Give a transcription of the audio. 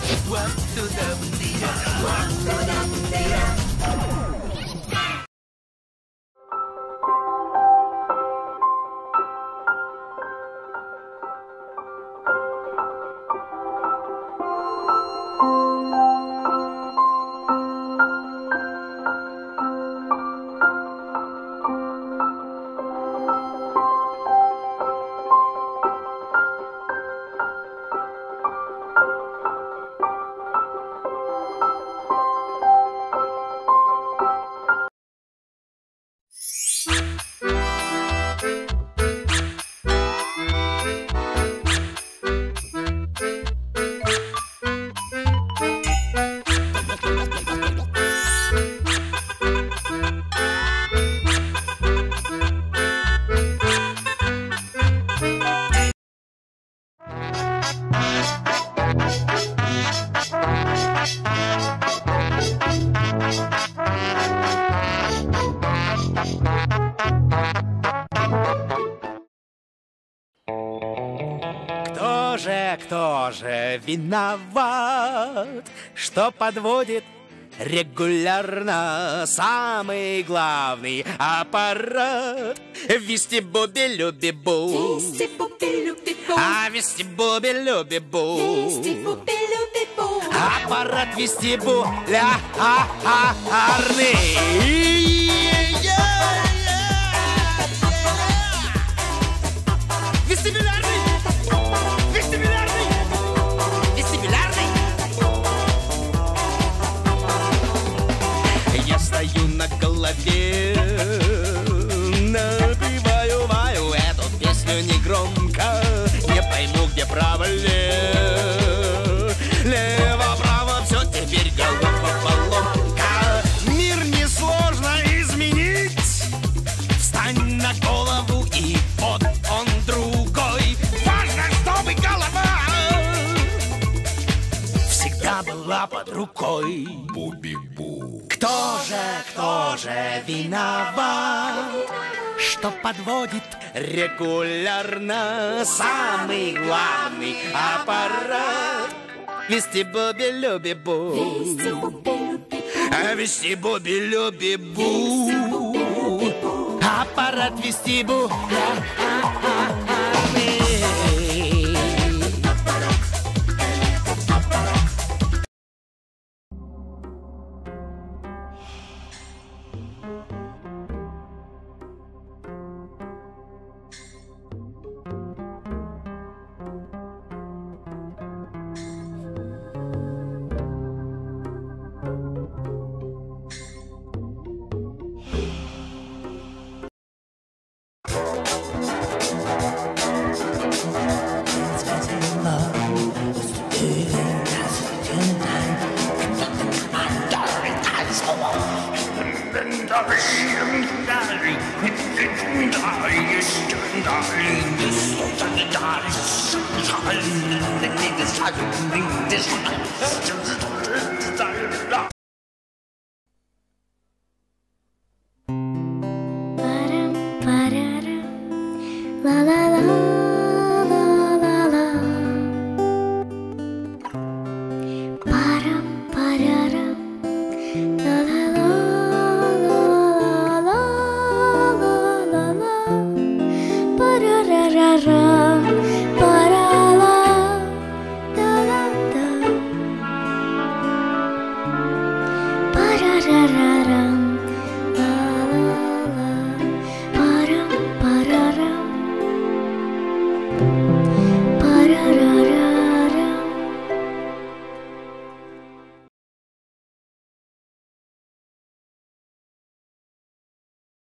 Кто же виноват, что подводит регулярно самый главный аппарат? Вести-буби-люби-бу, а вести-буби-люби-бу, аппарат вестибулярный. Вестибулярный! Вестибулярный! Вестибулярный! Я стою на голове, напеваю ваю эту песню негромко. Не пойму, где право-лево, лево-право, все теперь головоломка. Мир несложно изменить, встань на голову и вот он другой. Важно, чтобы голова всегда была под рукой. Буби-бу. Кто же виноват, что подводит регулярно самый главный аппарат? Вести-буби-люби-бу, вести-буби-люби-бу, аппарат вестибулярный. Ra ra ra.